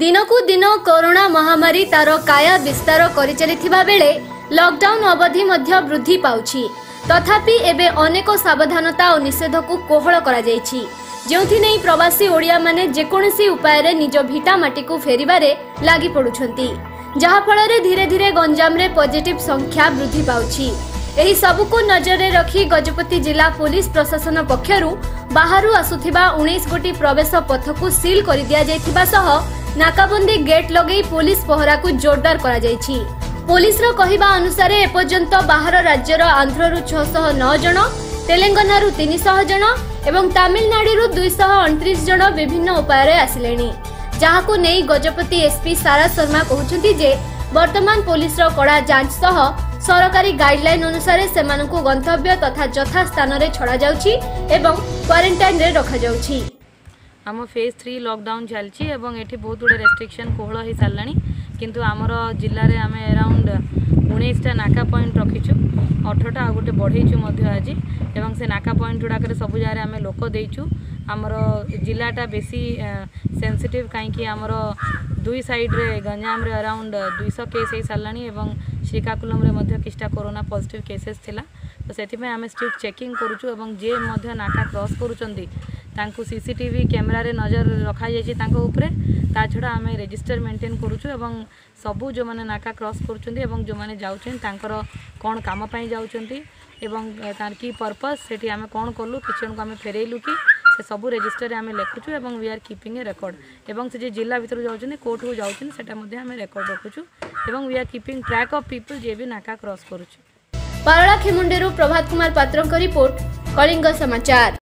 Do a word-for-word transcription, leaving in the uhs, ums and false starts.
दिनकू दिन कोरोना महामारी तार काया विस्तार करि चलिथिबा बेले लॉकडाउन अवधि मध्य वृद्धि पाउछि। तथापि एबे अनेक सावधानता और निषेध को कोहल करा जायछि, जेउथि नै प्रवासी ओडिया माने जेकोनसी उपाय रे निज भिटा माटी को फेरिबारे लागि पडुछंती, जहा फल रे धीरे धीरे गंजाम रे पॉजिटिव संख्या वृद्धि पाउछि। एही सबु को नजर रे रखी गजपति जिला पुलिस प्रशासन पक्षरु बाहरु आसुथिबा उन्नीस गोटी प्रवेश पथ को सील कर दिया जायथिबा सह नाकाबंदी गेट लगई पुलिस पहरा को जोरदार करा जायछि। पुलिस रो कहिबा अनुसार एपर्यंत बाहर राज्यर आंध्र रु छह सौ नौ जन, तेलंगाना रु तीन सौ जन एवं तमिलनाडु रु दो सौ उनतीस जन विभिन्न उपाय रे आसिलेनी, जहाको नै गजपति एसपी सारा शर्मा कहउछंती जे वर्तमान पुलिस रो कड़ा जांच सह सरकारी गाइडलाइन अनुसार सेमानकु गंतव्य तथा यथा स्थान रे छड़ा जाउछि एवं क्वारंटाइन रे रखा जाउछि। आम फेज थ्री लॉकडाउन चलछि एवं एठी बहुत गुडे रेस्ट्रिक्शन कोहल हो साराणी, किंतु आमर जिले में आम अराउंड उन्नीस टा नाका पॉइंट रखीचु, अठरटा आ गोटे बढ़ेचु आज एवं से नाका पॉइंट गुड़ाक सब जगह आम लोक देचु। आमर जिलाटा बेसी सेंसिटिव कहीं आमर दुई साइड रे गंजाम रे अराउंड दुई सौ केस हो साराणी एवं श्रीकाकुलम रे मध्य किछटा कोरोना पॉजिटिव केसेस थिला, तो सेथिमे आम स्ट्रिक्ट चेकिंग करूछु एवं जे मध्य नाका क्रॉस करूचंती तांकु सीसीटीवी कैमरा रे नजर रखा जायछि तांको उपरे। ता छड़ा आम रजिस्टर मेंटेन करूछु एवं सबू जो माने नाका क्रॉस करूचंती एवं जो माने जाउछन तांकर कोन काम पई जाउचंती एवं तार की पर्पस सेठी आम कोन करलु किचन को आम फेरेलु कि से सबू रजिस्टर रे आम लिखुछु एवं we are keeping a record एवं से जे जिला भीतर जाउछन कोर्ट को जाउछन सेटा मध्ये आम रिकॉर्ड रखुछु एवं we are keeping track of people जे भी नाका क्रॉस करूछु। पारला खेमुंडेरु प्रभात कुमार पात्रक रिपोर्ट, कलिंग समाचार।